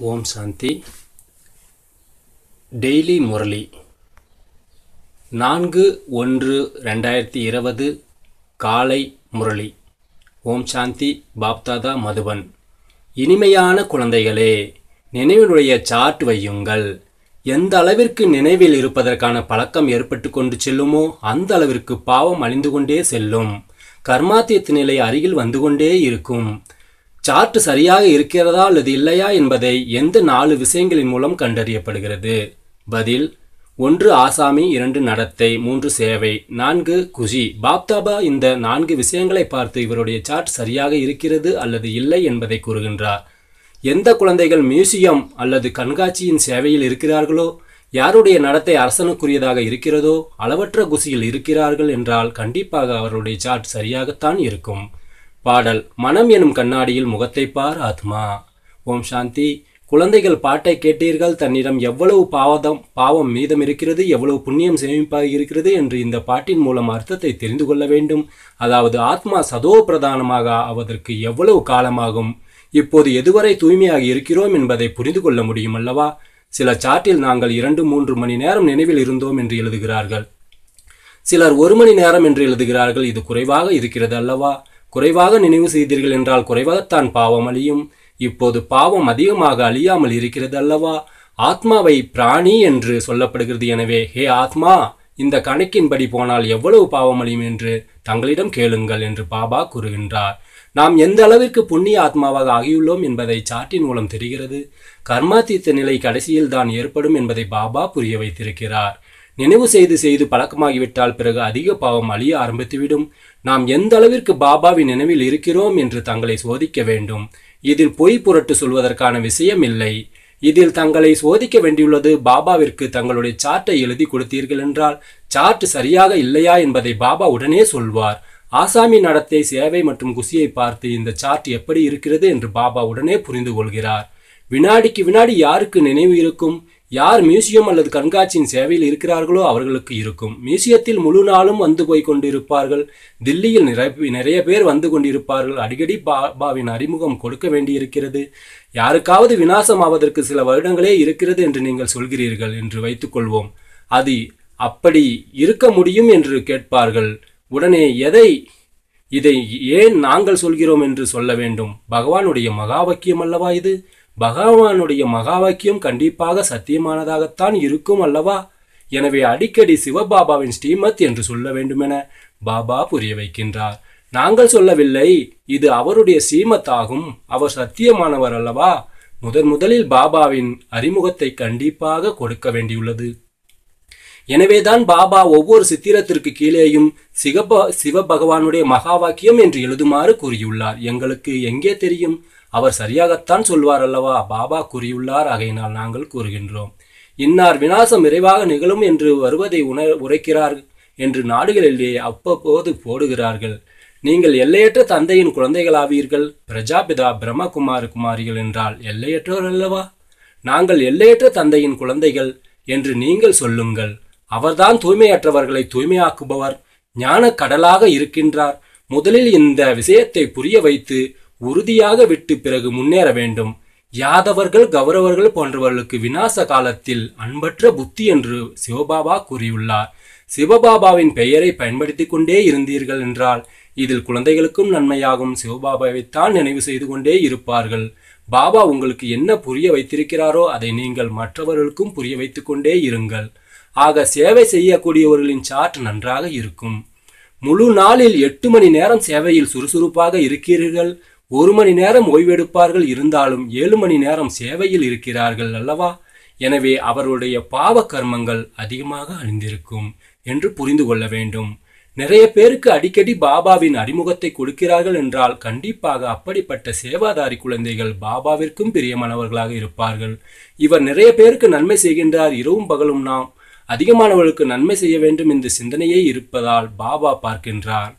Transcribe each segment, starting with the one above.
ஓம் சாந்தி. Daily Murali 4/1/2020 காலை முரளி. ஓம் சாந்தி. பாப்தாதா மதுபன். இனிமையான குழந்தைகளே, நினைவினுடைய சார்ட் வையுங்கள். எந்த அளவிற்கு நினைவில் இருப்பதற்கான பழக்கம் ஏற்பட்டு கொண்டு செல்லுமோ அந்த அளவிற்கு பாவம் அழிந்து கொண்டே செல்லும். கர்மாத்தியத்து நிலை அருகில் வந்து கொண்டே இருக்கும். சார்ட் சரியாக இருக்கிறதா அல்லது இல்லையா என்பதை எந்த 4 விஷயங்களின் மூலம் கண்டறியப்படுகிறது? பதில்: 1 ஆசாமி, 2 நடத்தை, 3 சேவை, 4 குஷி. பாப்தாபா இந்த 4 விஷயங்களை பார்த்து இவருடைய சார்ட் சரியாக இருக்கிறது அல்லது இல்லை என்பதை கூறுகின்றார். எந்த குழந்தைகள் மியூசியம் அல்லது கண்காட்சியின் சேவையில் இருக்கிறார்களோ, யாருடைய நடத்தை அரசனுக்குரியதாக இருக்கிறதோ, அளவற்ற குஷியில் இருக்கிறார்கள் என்றால் கண்டிப்பாக அவருடைய சார்ட் சரியாகத்தான் இருக்கும். பாடல்: மனம் எனும் கண்ணாடியில் முகத்தை பார் ஆத்மா. ஓம் சாந்தி. குழந்தைகள், பாட்டை கேட்டீர்கள். தன்னிடம் எவ்வளவு பாவம் மீதம் இருக்கிறது, எவ்வளவு புண்ணியம் சேமிப்பாக இருக்கிறது என்று இந்த பாட்டின் மூலம் அர்த்தத்தை தெரிந்து கொள்ள வேண்டும். அதாவது ஆத்மா சதோ பிரதானமாக ஆவதற்கு எவ்வளவு காலமாகும், இப்போது எதுவரை தூய்மையாக இருக்கிறோம் என்பதை புரிந்து கொள்ள முடியும் அல்லவா? சில சார்ட்டில் நாங்கள் 2-3 மணி நேரம் நினைவில் இருந்தோம் என்று எழுதுகிறார்கள். சிலர் 1 மணி நேரம் என்று எழுதுகிறார்கள். இது குறைவாக இருக்கிறது அல்லவா? குறைவாக நினைவு செய்தீர்கள் என்றால் குறைவாகத்தான் பாவம் அழியும். இப்போது பாவம் அதிகமாக அழியாமல் இருக்கிறது அல்லவா? ஆத்மாவை பிராணி என்று சொல்லப்படுகிறது. எனவே ஹே ஆத்மா, இந்த கணக்கின்படி போனால் எவ்வளவு பாவம் அழியும் என்று தங்களிடம் கேளுங்கள் என்று பாபா கூறுகின்றார். நாம் எந்த அளவிற்கு புண்ணிய ஆத்மாவாக ஆகியுள்ளோம் என்பதை சார்ட்டின் மூலம் தெரிகிறது. கர்மாத்தீத்த நிலை கடைசியில் தான் ஏற்படும் என்பதை பாபா புரிய வைத்திருக்கிறார். நினைவு செய்து பழக்கமாகிவிட்டால் பிறகு அதிக பாவம் அழிய ஆரம்பித்துவிடும். நாம் எந்த அளவிற்கு பாபாவின் நினைவில் இருக்கிறோம் என்று தங்களை சோதிக்க வேண்டும். இதில் பொய் புரட்டு சொல்வதற்கான விஷயம் இல்லை. இதில் தங்களை சோதிக்க வேண்டியுள்ளது பாபாவிற்கு தங்களுடைய சார்ட்டை எழுதி கொடுத்தீர்கள் என்றால் சார்ட் சரியாக இல்லையா என்பதை பாபா உடனே சொல்வார். ஆசாமி நடத்தை, சேவை மற்றும் குஷியை பார்த்து இந்த சார்ட் எப்படி இருக்கிறது என்று பாபா உடனே புரிந்து கொள்கிறார். வினாடிக்கு வினாடி யாருக்கு நினைவு இருக்கும்? யார் மியூசியம் அல்லது கண்காட்சியின் சேவையில் இருக்கிறார்களோ அவர்களுக்கு இருக்கும். மியூசியத்தில் முழு நாளும் வந்து போய் கொண்டிருப்பார்கள். தில்லியில் நிறைய பேர் வந்து கொண்டிருப்பார்கள். அடிக்கடி பாபாவின் அறிமுகம் கொடுக்க வேண்டியிருக்கிறது. யாருக்காவது விநாசம் ஆவதற்கு சில வருடங்களே இருக்கிறது என்று நீங்கள் சொல்கிறீர்கள் என்று வைத்துக்கொள்வோம். அது அப்படி இருக்க முடியும் என்று கேட்பார்கள். உடனே இதை ஏன் நாங்கள் சொல்கிறோம் என்று சொல்ல வேண்டும்? பகவானுடைய மகா வாக்கியம் அல்லவா இது? பகவானுடைய மகா வாக்கியம் கண்டிப்பாக சத்தியமானதாகத்தான் இருக்கும் அல்லவா? எனவே அடிக்கடி சிவபாபாவின் ஸ்ரீமத் என்று சொல்ல வேண்டுமென பாபா புரிய வைக்கின்றார். நாங்கள் சொல்லவில்லை, இது அவருடைய ஸ்ரீமத் ஆகும். அவர் சத்தியமானவர் அல்லவா? முதலில் பாபாவின் அறிமுகத்தை கண்டிப்பாக கொடுக்க வேண்டியுள்ளது. எனவேதான் பாபா ஒவ்வொரு சித்திரத்திற்கு கீழேயும் சிவபகவானுடைய மகா வாக்கியம் என்று எழுதுமாறு கூறியுள்ளார். எங்களுக்கு எங்கே தெரியும்? அவர் சரியாகத்தான் சொல்வார் அல்லவா? பாபா கூறியுள்ளார். ஆகையினால் நாங்கள் கூறுகின்றோம். இன்னார் விநாசம் விரைவாக நிகழும் என்று வருவதை உரைக்கிறார் என்று நாடுகளிலே அவ்வப்போது போடுகிறார்கள். நீங்கள் எல்லையற்ற தந்தையின் குழந்தைகளாவீர்கள். பிரஜாபிதா பிரம்மகுமாரிகள் என்றால் எல்லையற்றோர் அல்லவா? நாங்கள் எல்லையற்ற தந்தையின் குழந்தைகள் என்று நீங்கள் சொல்லுங்கள். அவர்தான் தூய்மையற்றவர்களை தூய்மையாக்குபவர், ஞான கடலாக இருக்கின்றார். முதலில் இந்த விஷயத்தை புரிய வைத்து உறுதியாக விட்டு பிறகு முன்னேற வேண்டும். யாதவர்கள், கௌரவர்கள் போன்றவர்களுக்கு விநாச காலத்தில் அன்பற்ற புத்தி என்று சிவபாபா கூறியுள்ளார். சிவபாபாவின் பெயரை பயன்படுத்தி கொண்டே இருந்தீர்கள் என்றால் இதில் குழந்தைகளுக்கும் நன்மையாகும். சிவபாபாவைத்தான் நினைவு செய்து கொண்டே இருப்பார்கள். பாபா உங்களுக்கு என்ன புரிய வைத்திருக்கிறாரோ அதை நீங்கள் மற்றவர்களுக்கும் புரிய வைத்து கொண்டே இருங்கள். ஆக சேவை செய்யக்கூடியவர்களின் சார்ட் நன்றாக இருக்கும். முழு நாளில் 8 மணி நேரம் சேவையில் சுறுசுறுப்பாக இருக்கிறீர்கள். 1 மணி நேரம் ஓய்வெடுப்பார்கள். இருந்தாலும் 7 மணி நேரம் சேவையில் இருக்கிறார்கள் அல்லவா? எனவே அவருடைய பாவ கர்மங்கள் அதிகமாக அழிந்திருக்கும் என்று புரிந்து கொள்ள வேண்டும். நிறைய பேருக்கு அடிக்கடி பாபாவின் அறிமுகத்தை கொடுக்கிறார்கள் என்றால் கண்டிப்பாக அப்படிப்பட்ட சேவாதாரி குழந்தைகள் பாபாவிற்கும் பிரியமானவர்களாக இருப்பார்கள். இவர் நிறைய பேருக்கு நன்மை செய்கின்றார். இரவும் பகலும் நாம் அதிகமானவர்களுக்கு நன்மை செய்ய வேண்டும் என்ற சிந்தனையே இருப்பதால் பாபா பார்க்கின்றார்.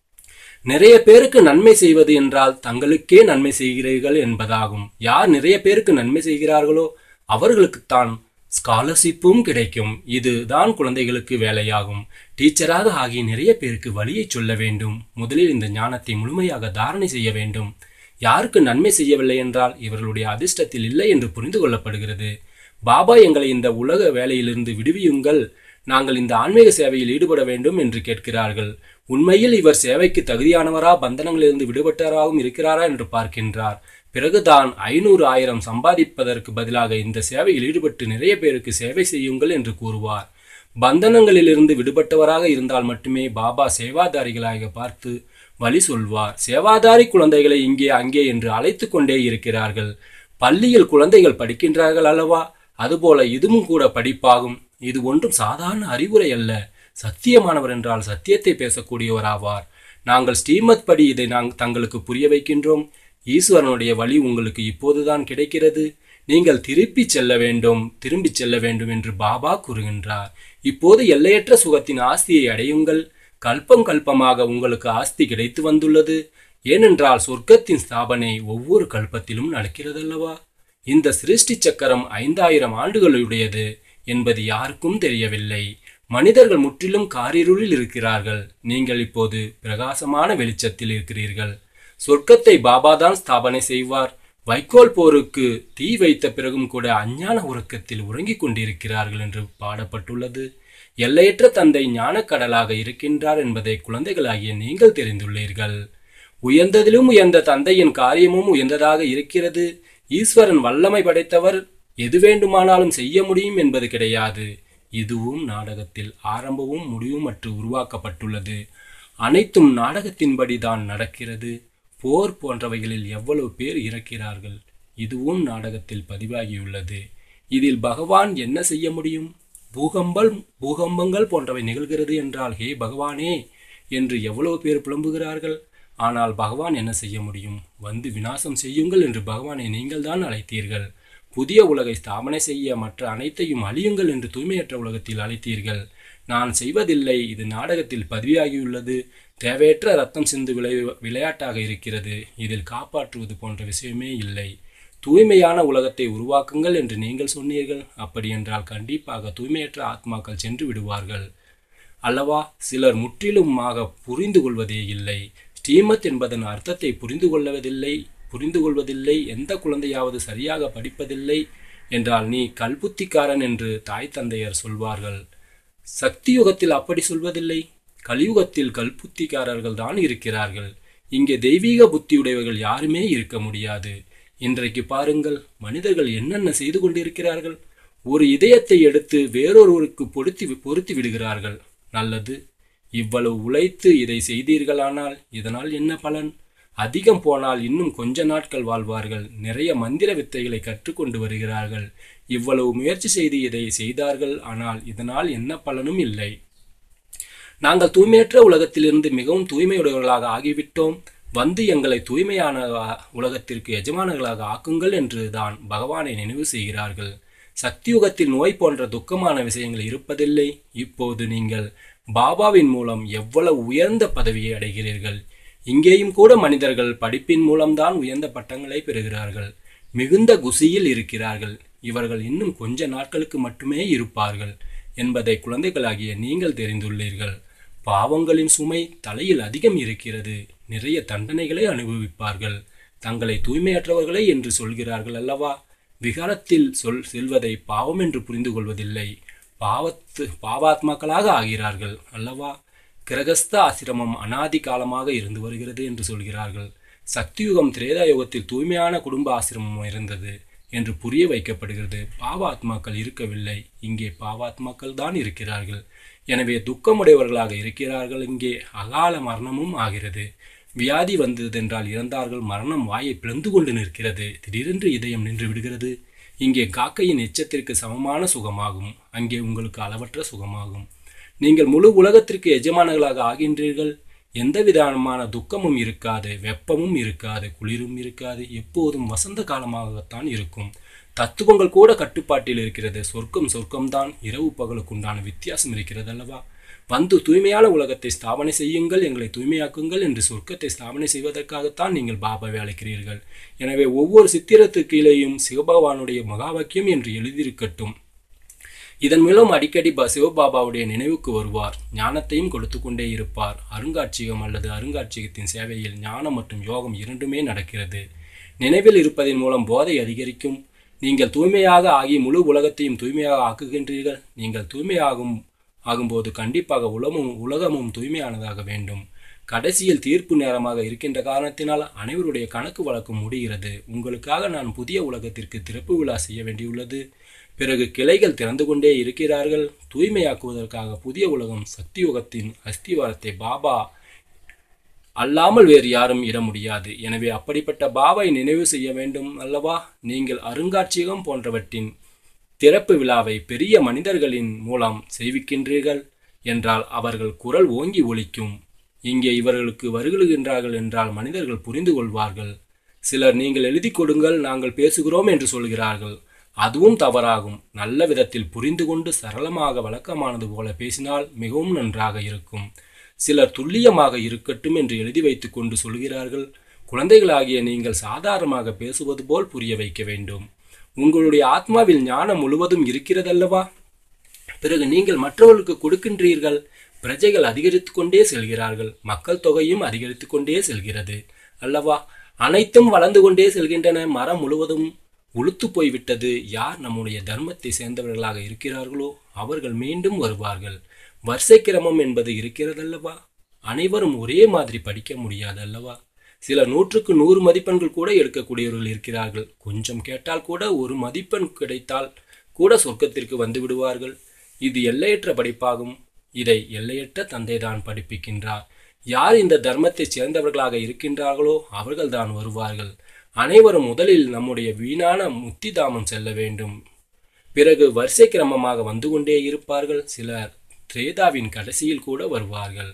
நிறைய பேருக்கு நன்மை செய்வது என்றால் தங்களுக்கே நன்மை செய்கிறீர்கள் என்பதாகும். யார் நிறைய பேருக்கு நன்மை செய்கிறார்களோ அவர்களுக்குத்தான் ஸ்காலர்ஷிப்பும் கிடைக்கும். இதுதான் குழந்தைகளுக்கு வேலையாகும். டீச்சராக ஆகி நிறைய பேருக்கு வழியை சொல்ல வேண்டும். முதலில் இந்த ஞானத்தை முழுமையாக தாரணை செய்ய வேண்டும். யாருக்கு நன்மை செய்யவில்லை என்றால் இவர்களுடைய அதிர்ஷ்டத்தில் இல்லை என்று புரிந்து கொள்ளப்படுகிறது. பாபா எங்களை இந்த உலக வேலையிலிருந்து விடுவியுங்கள், நாங்கள் இந்த ஆன்மீக சேவையில் ஈடுபட வேண்டும் என்று கேட்கிறார்கள். உண்மையில் இவர் சேவைக்கு தகுதியானவரா, பந்தனங்களிலிருந்து விடுபட்டவராகவும் இருக்கிறாரா என்று பார்க்கின்றார். பிறகுதான் 500,000 சம்பாதிப்பதற்கு பதிலாக இந்த சேவையில் ஈடுபட்டு நிறைய பேருக்கு சேவை செய்யுங்கள் என்று கூறுவார். பந்தனங்களிலிருந்து விடுபட்டவராக இருந்தால் மட்டுமே பாபா சேவாதாரிகளாக பார்த்து வழி சொல்வார். சேவாதாரி குழந்தைகளை இங்கே அங்கே என்று அழைத்து கொண்டே இருக்கிறார்கள். பள்ளியில் குழந்தைகள் படிக்கின்றார்கள் அல்லவா, அதுபோல இதுவும் கூட படிப்பாகும். இது ஒன்றும் சாதாரண அறிவுரை அல்ல. சத்தியமானவர் என்றால் சத்தியத்தை பேசக்கூடியவராவார். நாங்கள் ஸ்ரீமத் படி இதை தங்களுக்கு புரிய வைக்கின்றோம். ஈஸ்வரனுடைய வழி உங்களுக்கு இப்போதுதான் கிடைக்கிறது. நீங்கள் திரும்பி செல்ல வேண்டும் என்று பாபா கூறுகின்றார். இப்போது எல்லையற்ற சுகத்தின் ஆஸ்தியை அடையுங்கள். கல்பம் கல்பமாக உங்களுக்கு ஆஸ்தி கிடைத்து வந்துள்ளது. ஏனென்றால் சொர்க்கத்தின் ஸ்தாபனை ஒவ்வொரு கல்பத்திலும் நடக்கிறதல்லவா. இந்த சிருஷ்டி சக்கரம் 5000 ஆண்டுகளுடையது என்பது யாருக்கும் தெரியவில்லை. மனிதர்கள் முற்றிலும் காரிருளில் இருக்கிறார்கள். நீங்கள் இப்போது பிரகாசமான வெளிச்சத்தில் இருக்கிறீர்கள். சொர்க்கத்தை பாபாதான் ஸ்தாபனை செய்வார். வைக்கோல் போருக்கு தீ வைத்த பிறகும் கூட அஞ்ஞான உறக்கத்தில் உறங்கிக் கொண்டிருக்கிறார்கள் என்று பாடப்பட்டுள்ளது. எல்லையற்ற தந்தை ஞானக்கடலாக இருக்கின்றார் என்பதை குழந்தைகளாகிய நீங்கள் தெரிந்துள்ளீர்கள். உயர்ந்ததிலும் உயர்ந்த தந்தையின் காரியமும் உயர்ந்ததாக இருக்கிறது. ஈஸ்வரன் வல்லமை படைத்தவர், எது வேண்டுமானாலும் செய்ய முடியும் என்பது கிடையாது. இதுவும் நாடகத்தில் ஆரம்பமும் முடிவும் அற்று உருவாக்கப்பட்டுள்ளது. அனைத்தும் நாடகத்தின்படி தான் நடக்கிறது. போர் போன்றவைகளில் எவ்வளவு பேர் இறக்கிறார்கள், இதுவும் நாடகத்தில் பதிவாகியுள்ளது. இதில் பகவான் என்ன செய்ய முடியும்? பூகம்பங்கள் போன்றவை நிகழ்கிறது என்றால் ஹே பகவானே என்று எவ்வளவு பேர் புலம்புகிறார்கள். ஆனால் பகவான் என்ன செய்ய முடியும்? வந்து விநாசம் செய்யுங்கள் என்று பகவானை நீங்கள் தான் அழைத்தீர்கள். புதிய உலகை ஸ்தாபனை செய்ய மற்ற அனைத்தையும் அழியுங்கள் என்று தூய்மையற்ற உலகத்தில் அழைத்தீர்கள். நான் செய்வதில்லை, இது நாடகத்தில் பதிவாகியுள்ளது. தேவையற்ற ரத்தம் சிந்து விளையாட்டாக இருக்கிறது. இதில் காப்பாற்றுவது போன்ற விஷயமே இல்லை. தூய்மையான உலகத்தை உருவாக்குங்கள் என்று நீங்கள் சொன்னீர்கள். அப்படியென்றால் கண்டிப்பாக தூய்மையற்ற ஆத்மாக்கள் சென்று விடுவார்கள் அல்லவா. சிலர் முற்றிலுமாக புரிந்து கொள்வதே இல்லை. ஸ்ரீமத் என்பதன் அர்த்தத்தை புரிந்து கொள்வதில்லை. எந்த குழந்தையாவது சரியாக படிப்பதில்லை என்றால் நீ கல்புத்திக்காரன் என்று தாய் தந்தையர் சொல்வார்கள். சக்தி யுகத்தில் அப்படி சொல்வதில்லை. கலியுகத்தில் கல்புத்திக்காரர்கள் தான் இருக்கிறார்கள். இங்கே தெய்வீக புத்தியுடையவர்கள் யாருமே இருக்க முடியாது. இன்றைக்கு பாருங்கள், மனிதர்கள் என்னென்ன செய்து கொண்டிருக்கிறார்கள். ஒரு இதயத்தை எடுத்து வேறொருவருக்கு பொருத்தி விடுகிறார்கள். நல்லது, இவ்வளவு உழைத்து இதை செய்தீர்களானால் இதனால் என்ன பலன்? அதிகம் போனால் இன்னும் கொஞ்ச நாட்கள் வாழ்வார்கள். நிறைய மந்திர வித்தைகளை கற்றுக்கொண்டு வருகிறார்கள். இவ்வளவு முயற்சி செய்து இதை செய்தார்கள், ஆனால் இதனால் என்ன பலனும் இல்லை. நாங்கள் தூய்மையற்ற உலகத்திலிருந்து மிகவும் தூய்மையுடையவர்களாக ஆகிவிட்டோம். வந்து எங்களை தூய்மையான உலகத்திற்கு எஜமானர்களாக ஆக்குங்கள் என்று தான் பகவானை நினைவு செய்கிறார்கள். சக்தியுகத்தில் நோய் போன்ற துக்கமான விஷயங்கள் இருப்பதில்லை. இப்போது நீங்கள் பாபாவின் மூலம் எவ்வளவு உயர்ந்த பதவியை அடைகிறீர்கள். இங்கேயும் கூட மனிதர்கள் படிப்பின் மூலம்தான் உயர்ந்த பட்டங்களை பெறுகிறார்கள். மிகுந்த குசியில் இருக்கிறார்கள். இவர்கள் இன்னும் கொஞ்ச நாட்களுக்கு மட்டுமே இருப்பார்கள் என்பதை குழந்தைகளாகிய நீங்கள் தெரிந்துள்ளீர்கள். பாவங்களின் சுமை தலையில் அதிகம் இருக்கிறது. நிறைய தண்டனைகளை அனுபவிப்பார்கள். தங்களை தூய்மையற்றவர்களை என்று சொல்கிறார்கள் அல்லவா. விகாரத்தில் செல்வதை பாவம் என்று புரிந்து கொள்வதில்லை. பாவாத்மாக்களாக ஆகிறார்கள் அல்லவா. கிரகஸ்த ஆசிரமம் அனாதி காலமாக இருந்து வருகிறது என்று சொல்கிறார்கள். சக்தியுகம் திரேதா யுகத்தில் தூய்மையான குடும்ப ஆசிரமம் இருந்தது என்று புரிய வைக்கப்படுகிறது. பாவாத்மாக்கள் இருக்கவில்லை, இங்கே பாவாத்மாக்கள் தான் இருக்கிறார்கள். எனவே துக்கமுடையவர்களாக இருக்கிறார்கள். இங்கே அகால மரணமும் ஆகிறது. வியாதி வந்ததென்றால் இறந்தார்கள். மரணம் வாயை பிளந்து கொண்டு நிற்கிறது. திடீரென்று இதயம் நின்று விடுகிறது. இங்கே காக்கையின் எச்சத்திற்கு சமமான சுகமாகும். அங்கே உங்களுக்கு அளவற்ற சுகமாகும். நீங்கள் முழு உலகத்திற்கு எஜமானர்களாக ஆகின்றீர்கள். எந்த விதமான துக்கமும் இருக்காது, வெப்பமும் இருக்காது, குளிரும் இருக்காது. எப்போதும் வசந்த காலமாகத்தான் இருக்கும். தத்துவங்கள் கூட கட்டுப்பாட்டில் இருக்கிறது. சொர்க்கம்தான். இரவு பகலுக்கு உண்டான வித்தியாசம் இருக்கிறது அல்லவா. வந்து தூய்மையான உலகத்தை ஸ்தாபனை செய்யுங்கள், எங்களை தூய்மையாக்குங்கள் என்று சொர்க்கத்தை ஸ்தாபனை செய்வதற்காகத்தான் நீங்கள் பாபாவை அழைக்கிறீர்கள். எனவே ஒவ்வொரு சித்திரத்துக்கு கீழேயும் சிவபகவானுடைய மகா வாக்கியம் என்று எழுதியிருக்கட்டும். இதன் மூலம் அடிக்கடி சிவபாபாவுடைய நினைவுக்கு வருவார். ஞானத்தையும் கொடுத்து கொண்டே இருப்பார். அருங்காட்சியகம் அல்லது அருங்காட்சியகத்தின் சேவையில் ஞானம் மற்றும் யோகம் இரண்டுமே நடக்கிறது. நினைவில் இருப்பதன் மூலம் போதை அதிகரிக்கும். நீங்கள் தூய்மையாக ஆகி முழு உலகத்தையும் தூய்மையாக ஆக்குகின்றீர்கள். நீங்கள் ஆகும்போது கண்டிப்பாக உலகமும் தூய்மையானதாக வேண்டும். கடைசியில் தீர்ப்பு நேரமாக இருக்கின்ற காரணத்தினால் அனைவருடைய கணக்கு வழக்கம் முடிகிறது. உங்களுக்காக நான் புதிய உலகத்திற்கு திறப்பு விழா செய்ய வேண்டியுள்ளது. பிறகு கிளைகள் திறந்து கொண்டே இருக்கிறார்கள். தூய்மையாக்குவதற்காக புதிய உலகம் சக்தி யுகத்தின் அஸ்திவாரத்தை பாபா அல்லாமல் வேறு யாரும் இட முடியாது. எனவே அப்படிப்பட்ட பாபாவை நினைவு செய்ய வேண்டும் அல்லவா? நீங்கள் அருங்காட்சியகம் போன்றவற்றின் திறப்பு விழாவை பெரிய மனிதர்களின் மூலம் செய்விக்கின்றீர்கள் என்றால் அவர்கள் குரல் ஓங்கி ஒலிக்கும். இங்கே இவர்களுக்கு வருகின்றார்கள் என்றால் மனிதர்கள் புரிந்து கொள்வார்கள். சிலர் நீங்கள் எழுதி கொடுங்கள், நாங்கள் பேசுகிறோம் என்று சொல்கிறார்கள். அதுவும் தவறாகும். நல்ல விதத்தில் புரிந்து கொண்டு சரளமாக வழக்கமானது போல பேசினால் மிகவும் நன்றாக இருக்கும். சிலர் துல்லியமாக இருக்கட்டும் என்று எழுதி வைத்துக் கொண்டு சொல்கிறார்கள். குழந்தைகளாகிய நீங்கள் சாதாரணமாக பேசுவது போல் புரிய வைக்க வேண்டும். உங்களுடைய ஆத்மாவில் ஞானம் முழுவதும் இருக்கிறதல்லவா? பிறகு நீங்கள் மற்றவர்களுக்கு கொடுக்கின்றீர்கள். பிரஜைகள் அதிகரித்து கொண்டே செல்கிறார்கள். மக்கள் தொகையும் அதிகரித்து கொண்டே செல்கிறது அல்லவா? அனைத்தும் வளர்ந்து கொண்டே செல்கின்றன. மரம் முழுவதும் உளுத்து போய்விட்டது. யார் நம்முடைய தர்மத்தை சேர்ந்தவர்களாக இருக்கிறார்களோ அவர்கள் மீண்டும் வருவார்கள். வரிசை கிரமம் என்பது இருக்கிறதல்லவா? அனைவரும் ஒரே மாதிரி படிக்க முடியாது அல்லவா? சில 100க்கு 100 மதிப்பெண்கள் கூட எடுக்கக்கூடியவர்கள் இருக்கிறார்கள். கொஞ்சம் கேட்டால் கூட 1 மதிப்பெண் கிடைத்தால் கூட சொர்க்கத்திற்கு வந்து விடுவார்கள். இது எல்லையற்ற படிப்பாகும். இதை எல்லையற்ற தந்தைதான் படிப்பிக்கின்றார். யார் இந்த தர்மத்தை சேர்ந்தவர்களாக இருக்கின்றார்களோ அவர்கள்தான் வருவார்கள். அனைவரும் முதலில் நம்முடைய வீணான முத்திதாமம் செல்ல வேண்டும். பிறகு வரிசை கிரமமாக வந்து கொண்டே இருப்பார்கள். சிலர் திரேதாவின் கடைசியில் கூட வருவார்கள்.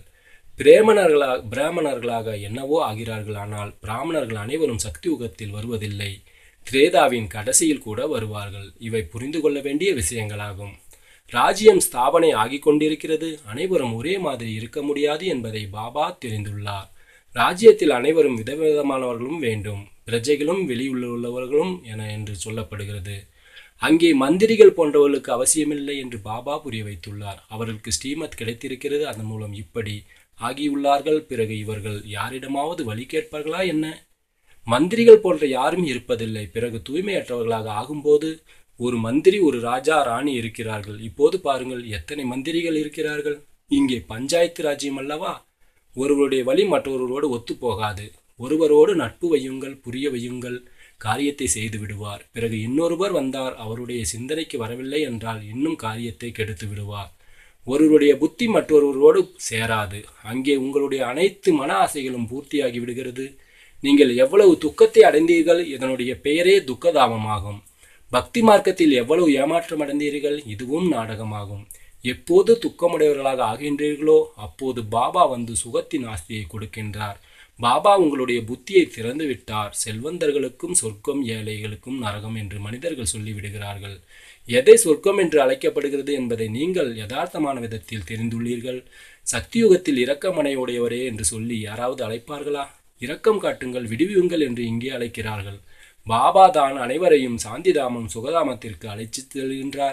பிராமணர்களாக என்னவோ ஆகிறார்கள். ஆனால் பிராமணர்கள் அனைவரும் சக்தி யுகத்தில் வருவதில்லை. திரேதாவின் கடைசியில் கூட வருவார்கள். இவை புரிந்து கொள்ள வேண்டிய விஷயங்களாகும். ராஜ்யம் ஸ்தாபனை ஆகிக் கொண்டிருக்கிறது. அனைவரும் ஒரே மாதிரி இருக்க முடியாது என்பதை பாபா தெரிந்துள்ளார். ராஜ்யத்தில் அனைவரும் விதவிதமானவர்களும் வேண்டும். பிரஜைகளும் வெளியுள்ளவர்களும் என்று சொல்லப்படுகிறது. அங்கே மந்திரிகள் போன்றவர்களுக்கு அவசியமில்லை என்று பாபா புரிய வைத்துள்ளார். அவர்களுக்கு ஸ்ரீமத் கிடைத்திருக்கிறது. அதன் மூலம் இப்படி ஆகியுள்ளார்கள். பிறகு இவர்கள் யாரிடமாவது வழி கேட்பார்களா என்ன? மந்திரிகள் போன்ற யாரும் இருப்பதில்லை. பிறகு தூய்மையற்றவர்களாக ஆகும்போது ஒரு மந்திரி, ஒரு ராஜா, ராணி இருக்கிறார்கள். இப்போது பாருங்கள் எத்தனை மந்திரிகள் இருக்கிறார்கள். இங்கே பஞ்சாயத்து ராஜ்யம் அல்லவா? ஒருவருடைய வழி மற்றொருவரோடு ஒத்து போகாது. ஒருவரோடு நட்பு வையுங்கள், புரிய வையுங்கள், காரியத்தை செய்து விடுவார். பிறகு இன்னொருவர் வந்தார், அவருடைய சிந்தனைக்கு வரவில்லை என்றால் இன்னும் காரியத்தை கெடுத்து விடுவார். ஒருவருடைய புத்தி மற்றொருவரோடு சேராது. அங்கே உங்களுடைய அனைத்து மன ஆசைகளும் பூர்த்தியாகி விடுகிறது. நீங்கள் எவ்வளவு துக்கத்தை அடைந்தீர்கள், இதனுடைய பெயரே துக்கதாமமாகும். பக்தி மார்க்கத்தில் எவ்வளவு ஏமாற்றம் அடைந்தீர்கள், இதுவும் நாடகமாகும். எப்போது துக்கமுடையவர்களாக ஆகின்றீர்களோ அப்போது பாபா வந்து சுகத்தின் ஆஸ்தியை கொடுக்கின்றார். பாபா உங்களுடைய புத்தியை திறந்து விட்டார். செல்வந்தர்களுக்கும் சொர்க்கம், ஏழைகளுக்கும் நரகம் என்று மனிதர்கள் சொல்லிவிடுகிறார்கள். எதை சொர்க்கம் என்று அழைக்கப்படுகிறது என்பதை நீங்கள் யதார்த்தமான விதத்தில் தெரிந்துள்ளீர்கள். சக்தியுகத்தில் இரக்கமனையுடையவரே என்று சொல்லி யாராவது அழைப்பார்களா? இரக்கம் காட்டுங்கள், விடுவியுங்கள் என்று இங்கே அழைக்கிறார்கள். பாபா தான் அனைவரையும் சாந்திதாமம், சுகதாமத்திற்கு அழைத்து செல்கின்றார்.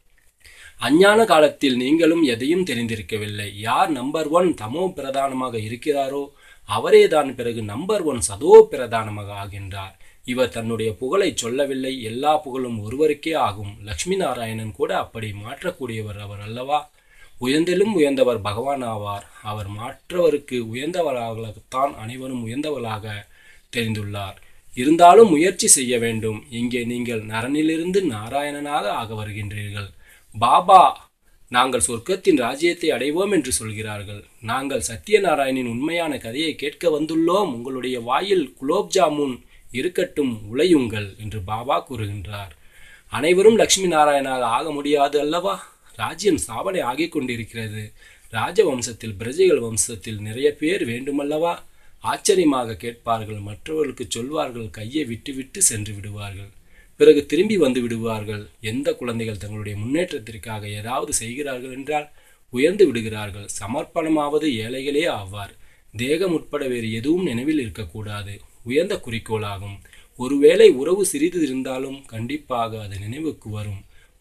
அஞ்ஞான காலத்தில் நீங்களும் எதையும் தெரிந்திருக்கவில்லை. யார் நம்பர் 1 தமோ பிரதானமாக இருக்கிறாரோ அவரே தான் பிறகு நம்பர் 1 சதோ பிரதானமாக ஆகின்றார். இவர் தன்னுடைய புகழை சொல்லவில்லை. எல்லா புகழும் ஒருவருக்கே ஆகும். லட்சுமி நாராயணன் கூட அப்படி மாற்றக்கூடியவர் அவர் அல்லவா? உயர்ந்திலும் உயர்ந்தவர் பகவான் ஆவார். அவர் மாற்றவருக்கு உயர்ந்தவராகத்தான் அனைவரும் உயர்ந்தவர்களாக தெரிந்துள்ளார். இருந்தாலும் முயற்சி செய்ய வேண்டும். இங்கே நீங்கள் நரனிலிருந்து நாராயணனாக ஆக வருகின்றீர்கள். பாபா நாங்கள் சொர்க்கத்தின் ராஜ்யத்தை அடைவோம் என்று சொல்கிறார்கள். நாங்கள் சத்யநாராயணின் உண்மையான கதையை கேட்க வந்துள்ளோம். உங்களுடைய வாயில் குலோப் ஜாமுன் இருக்கட்டும், உழையுங்கள் என்று பாபா கூறுகின்றார். அனைவரும் லட்சுமி நாராயணாக ஆக முடியாது அல்லவா? ராஜ்யம் ஸ்தாபனை ஆகிக் கொண்டிருக்கிறது. ராஜவம்சத்தில், பிரஜைகள் வம்சத்தில் நிறைய பேர் வேண்டுமல்லவா? ஆச்சரியமாக கேட்பார்கள். மற்றவர்களுக்கு சொல்வார்கள். கையை விட்டு சென்று விடுவார்கள். பிறகு திரும்பி வந்து விடுவார்கள். எந்த குழந்தைகள் தங்களுடைய முன்னேற்றத்திற்காக ஏதாவது செய்கிறார்கள் என்றால் உயர்ந்து விடுகிறார்கள். சமர்ப்பணமாவது ஏழைகளே ஆவார். தேகம் உட்பட வேறு எதுவும் நினைவில் இருக்கக்கூடாது. உயர்ந்த குறிக்கோளாகும். ஒருவேளை உறவு சிறிது இருந்தாலும் கண்டிப்பாக அது நினைவுக்கு வரும்.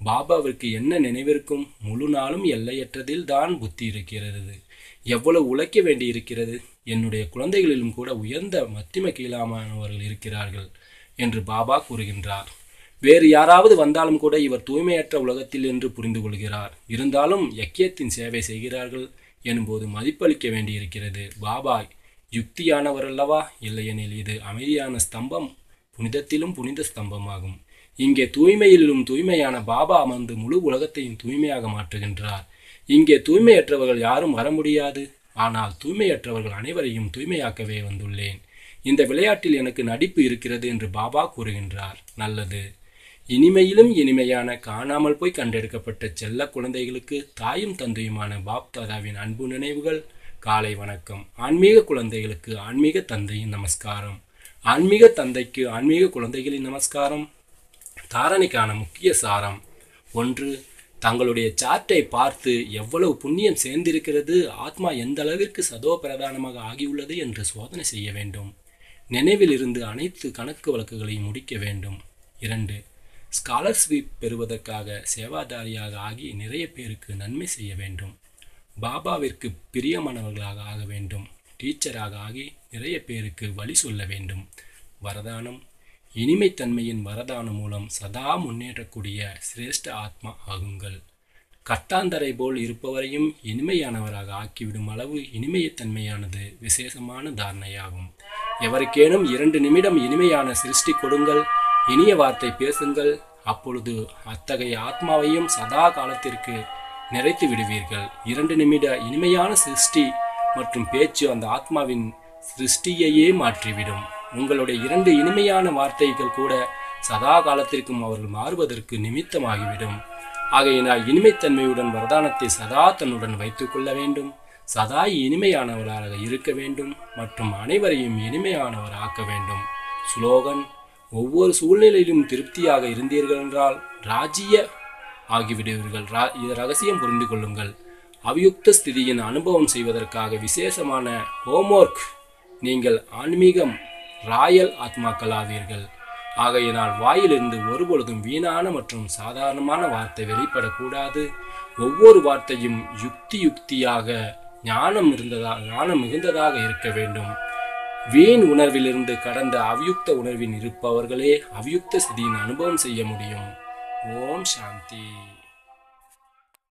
பாபாவிற்கு என்ன நினைவிருக்கும்? முழு நாளும் எல்லையற்றதில் தான் புத்தி இருக்கிறது. எவ்வளவு உழைக்க வேண்டி இருக்கிறது. என்னுடைய குழந்தைகளிலும் கூட உயர்ந்த மத்திம கீழானவர்கள் இருக்கிறார்கள் என்று பாபா கூறுகின்றார். வேறு யாராவது வந்தாலும் கூட இவர் தூய்மையற்ற உலகத்தில் என்று புரிந்து கொள்கிறார். இருந்தாலும் யக்கியத்தின் சேவை செய்கிறார்கள் எனும்போது மதிப்பளிக்க வேண்டியிருக்கிறது. பாபா யுக்தியானவர் அல்லவா? இல்லையெனில் இது அமைதியான ஸ்தம்பம், புனிதத்திலும் புனித ஸ்தம்பமாகும். இங்கே தூய்மையிலும் தூய்மையான பாபா அமர்ந்து முழு உலகத்தையும் தூய்மையாக மாற்றுகின்றார். இங்கே தூய்மையற்றவர்கள் யாரும் வர முடியாது. ஆனால் தூய்மையற்றவர்கள் அனைவரையும் தூய்மையாக்கவே வந்துள்ளேன். இந்த விளையாட்டில் எனக்கு நடிப்பு இருக்கிறது என்று பாபா கூறுகின்றார். நல்லது. இனிமையிலும் இனிமையான காணாமல் போய் கண்டெடுக்கப்பட்ட செல்ல குழந்தைகளுக்கு தாயும் தந்தையுமான பாப்தாதாவின் அன்பு நினைவுகள். காலை வணக்கம். ஆன்மீக குழந்தைகளுக்கு ஆன்மீக தந்தையின் நமஸ்காரம். ஆன்மீக தந்தைக்கு ஆன்மீக குழந்தைகளின் நமஸ்காரம். தாரணைக்கான முக்கிய சாரம். 1. தங்களுடைய சார்ட்டை பார்த்து எவ்வளவு புண்ணியம் சேர்ந்திருக்கிறது, ஆத்மா எந்த அளவிற்கு சதோ பிரதானமாக ஆகியுள்ளது என்று சோதனை செய்ய வேண்டும். நினைவில் இருந்து அனைத்து கணக்கு வழக்குகளையும் முடிக்க வேண்டும். 2. ஸ்காலர்ஷிப் பெறுவதற்காக சேவாதாரியாக ஆகி நிறைய பேருக்கு நன்மை செய்ய வேண்டும். பாபாவிற்கு பிரியமானவர்களாக ஆக வேண்டும். டீச்சராக ஆகி நிறைய பேருக்கு வழி சொல்ல வேண்டும். வரதானம். இனிமைத்தன்மையின் வரதானம் மூலம் சதா முன்னேறக்கூடிய சிரேஷ்ட ஆத்மா ஆகுங்கள். கட்டாந்தரை போல் இருப்பவரையும் இனிமையானவராக ஆக்கிவிடும் அளவு இனிமையத்தன்மையானது விசேஷமான தாரணையாகும். எவருக்கேனும் 2 நிமிடம் இனிமையான சிருஷ்டி கொடுங்கள், இனிய வார்த்தை பேசுங்கள். அப்பொழுது அத்தகைய ஆத்மாவையும் சதா காலத்திற்கு நிறைத்து விடுவீர்கள். 2 நிமிட இனிமையான சிருஷ்டி மற்றும் பேச்சு அந்த ஆத்மாவின் சிருஷ்டியையே மாற்றிவிடும். உங்களுடைய 2 இனிமையான வார்த்தைகள் கூட சதா காலத்திற்கும் அவர்கள் மாறுவதற்கு நிமித்தமாகிவிடும். ஆகையினால் இனிமைத்தன்மையுடன் வரதானத்தை சதா தன்னுடன் வைத்துக் கொள்ள வேண்டும். சதா இனிமையானவராக இருக்க வேண்டும் மற்றும் அனைவரையும் இனிமையானவர் ஆக்க வேண்டும். ஸ்லோகன். ஒவ்வொரு சூழ்நிலையிலும் திருப்தியாக இருந்தீர்கள் என்றால் ராஜ்ய ஆகிவிடுவீர்கள். இது ரகசியம் புரிந்து கொள்ளுங்கள். அவ்யுக்த ஸ்திதியின் அனுபவம் செய்வதற்காக விசேஷமான ஹோம்ஒர்க். நீங்கள் ஆன்மீகம் ராயல் ஆத்மாக்களாவீர்கள். ஆகையினால் வாயிலிருந்து ஒருபொழுதும் வீணான மற்றும் சாதாரணமான வார்த்தை வெளிப்படக்கூடாது. ஒவ்வொரு வார்த்தையும் யுக்தியாக ஞானம் மிகுந்ததாக இருக்க வேண்டும். வீண் உணர்விலிருந்து கடந்த அவ்யுக்த உணர்வின் இருப்பவர்களே அவ்யுக்த ஸ்திதியின் அனுபவம் செய்ய முடியும். ஓம் சாந்தி.